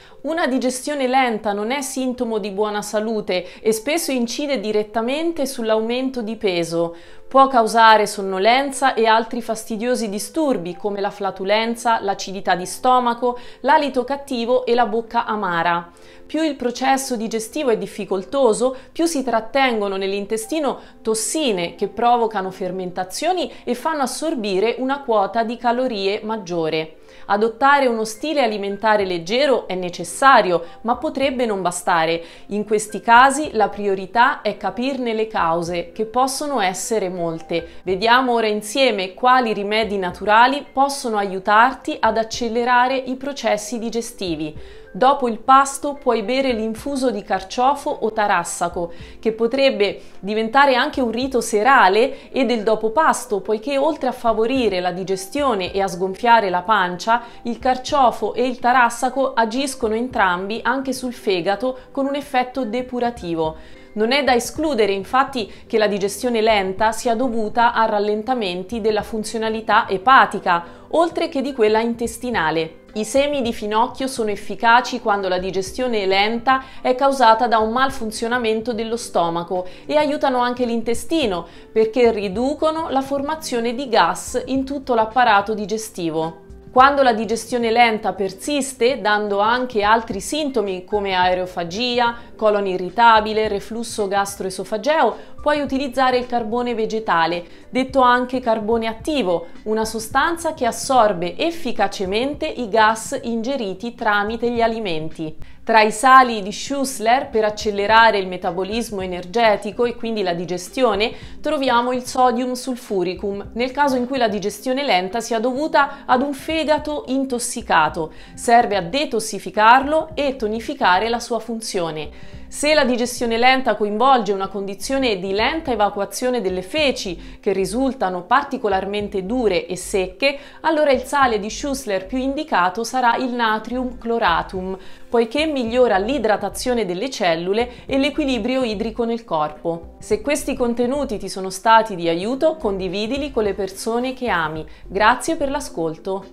Una digestione lenta non è sintomo di buona salute e spesso incide direttamente sull'aumento di peso. Può causare sonnolenza e altri fastidiosi disturbi come la flatulenza, l'acidità di stomaco, l'alito cattivo e la bocca amara. Più il processo digestivo è difficoltoso, più si trattengono nell'intestino tossine che provocano fermentazioni e fanno assorbire una quota di calorie maggiore. Adottare uno stile alimentare leggero è necessario, ma potrebbe non bastare. In questi casi la priorità è capirne le cause, che possono essere molte. Vediamo ora insieme quali rimedi naturali possono aiutarti ad accelerare i processi digestivi. Dopo il pasto puoi bere l'infuso di carciofo o tarassaco, che potrebbe diventare anche un rito serale, e del dopo pasto, poiché oltre a favorire la digestione e a sgonfiare la pancia, il carciofo e il tarassaco agiscono entrambi anche sul fegato con un effetto depurativo. Non è da escludere infatti che la digestione lenta sia dovuta a rallentamenti della funzionalità epatica, oltre che di quella intestinale. I semi di finocchio sono efficaci quando la digestione lenta è causata da un malfunzionamento dello stomaco e aiutano anche l'intestino perché riducono la formazione di gas in tutto l'apparato digestivo. Quando la digestione lenta persiste, dando anche altri sintomi come aerofagia, colon irritabile, reflusso gastroesofageo, puoi utilizzare il carbone vegetale, detto anche carbone attivo, una sostanza che assorbe efficacemente i gas ingeriti tramite gli alimenti. Tra i sali di Schussler per accelerare il metabolismo energetico e quindi la digestione troviamo il sodium sulfuricum nel caso in cui la digestione lenta sia dovuta ad un fegato intossicato. Serve a detossificarlo e tonificare la sua funzione. Se la digestione lenta coinvolge una condizione di lenta evacuazione delle feci che risultano particolarmente dure e secche, allora il sale di Schussler più indicato sarà il natrium chloratum, poiché migliora l'idratazione delle cellule e l'equilibrio idrico nel corpo. Se questi contenuti ti sono stati di aiuto, condividili con le persone che ami. Grazie per l'ascolto.